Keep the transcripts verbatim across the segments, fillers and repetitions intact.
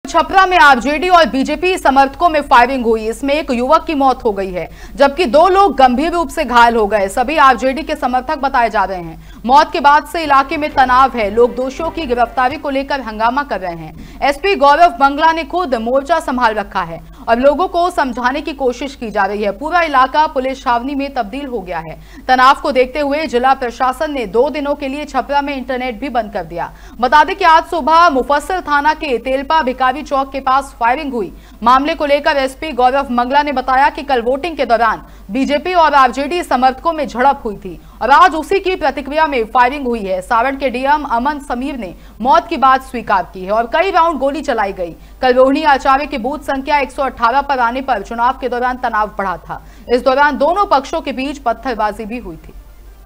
छपरा में आरजेडी और बीजेपी समर्थकों में फायरिंग हुई। इसमें एक युवक की मौत हो गई है जबकि दो लोग गंभीर रूप से घायल हो गए। सभी आरजेडी के समर्थक बताए जा रहे हैं। मौत के बाद से इलाके में तनाव है। लोग दोषियों की गिरफ्तारी को लेकर हंगामा कर रहे हैं। एसपी गौरव मंगला ने खुद मोर्चा संभाल रखा है और लोगों को समझाने की कोशिश की जा रही है। पूरा इलाका पुलिस छावनी में तब्दील हो गया है। तनाव को देखते हुए जिला प्रशासन ने दो दिनों के लिए छपरा में इंटरनेट भी बंद कर दिया। बता दें कि आज सुबह मुफस्सिल थाना के तेलपा भिखारी चौक के पास फायरिंग हुई। मामले को लेकर एसपी गौरव मंगला ने बताया कि कल वोटिंग के दौरान बीजेपी और आरजेडी समर्थकों में झड़प हुई थी और आज उसी की प्रतिक्रिया में फायरिंग हुई है। सारण के डीएम अमन समीर ने मौत की बात स्वीकार की है और कई राउंड गोली चलाई गई। कल रोहिणी आचार्य के बूथ संख्या एक सौ अठारह पर आने पर चुनाव के दौरान तनाव बढ़ा था। इस दौरान दोनों पक्षों के बीच पत्थरबाजी भी हुई थी।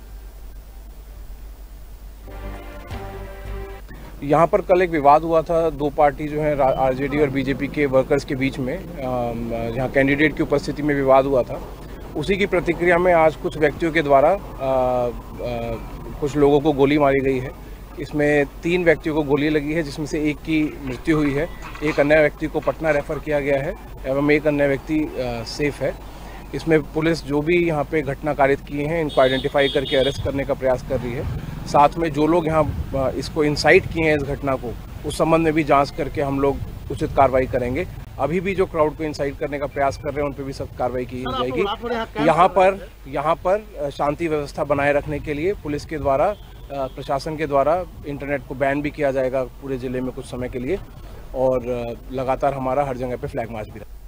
यहाँ पर कल एक विवाद हुआ था, दो पार्टी जो है आरजेडी और बीजेपी के वर्कर्स के बीच में, जहाँ कैंडिडेट की उपस्थिति में विवाद हुआ था। उसी की प्रतिक्रिया में आज कुछ व्यक्तियों के द्वारा आ, आ, कुछ लोगों को गोली मारी गई है। इसमें तीन व्यक्तियों को गोली लगी है जिसमें से एक की मृत्यु हुई है, एक अन्य व्यक्ति को पटना रेफर किया गया है एवं एक अन्य व्यक्ति सेफ है। इसमें पुलिस जो भी यहाँ पे घटना कारित किए हैं इनको आइडेंटिफाई करके अरेस्ट करने का प्रयास कर रही है। साथ में जो लोग यहाँ इसको इंसाइट किए हैं इस घटना को, उस संबंध में भी जांच करके हम लोग उचित कार्रवाई करेंगे। अभी भी जो क्राउड को इंसाइट करने का प्रयास कर रहे हैं उन पर भी सख्त कार्रवाई की जाएगी। यहाँ पर यहाँ पर शांति व्यवस्था बनाए रखने के लिए पुलिस के द्वारा, प्रशासन के द्वारा इंटरनेट को बैन भी किया जाएगा पूरे जिले में कुछ समय के लिए और लगातार हमारा हर जगह पे फ्लैग मार्च भी रहा।